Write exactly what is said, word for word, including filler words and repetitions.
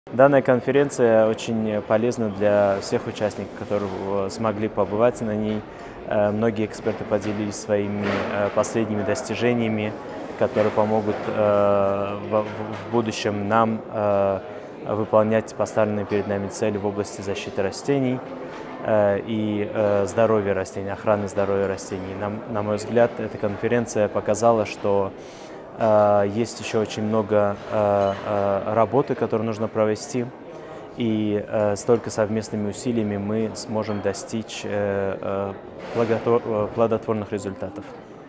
Данная конференция очень полезна для всех участников, которые смогли побывать на ней. Э, Многие эксперты поделились своими э, последними достижениями, которые помогут э, в в будущем нам э, выполнять поставленные перед нами цели в области защиты растений э, и э, здоровья растений, охраны здоровья растений. На, на мой взгляд, эта конференция показала, что э, есть еще очень много э, э, работы, которую нужно провести, и э, с только совместными усилиями мы сможем достичь э, э, благотвор- э, плодотворных результатов.